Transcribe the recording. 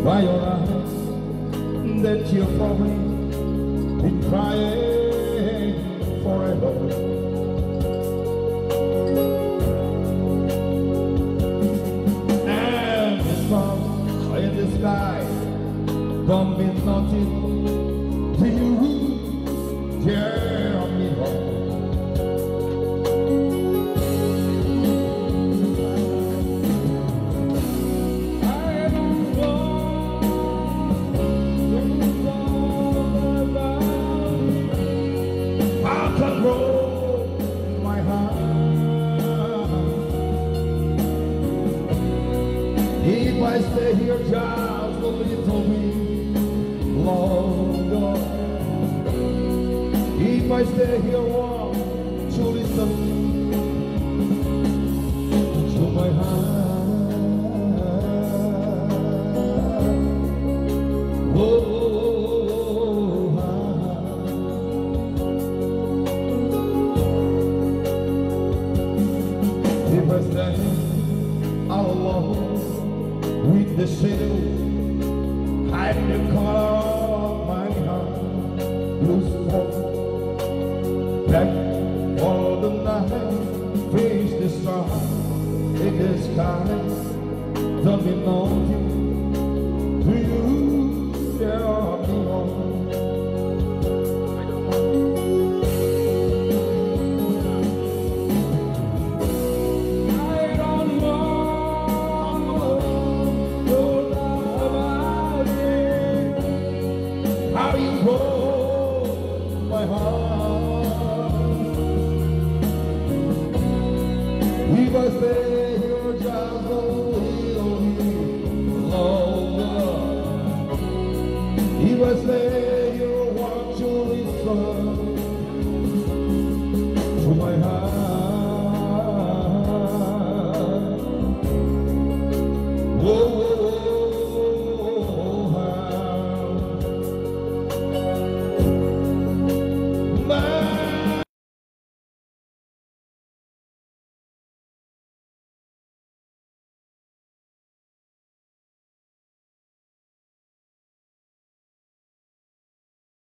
by your eyes that you're for me, been crying forever. And the sun in the sky don't mean nothing to you, dear me home. If I stay here just a little bit longer, if I stay here long to listen to my heart, oh, if I stay all alone with the shadow hiding the color of my heart, blues fall back for the night, face the star in the sky, don't be nothing to you, tell me all. How you hold my heart. If I stay here just a little bit longer, if I stay here, want to listen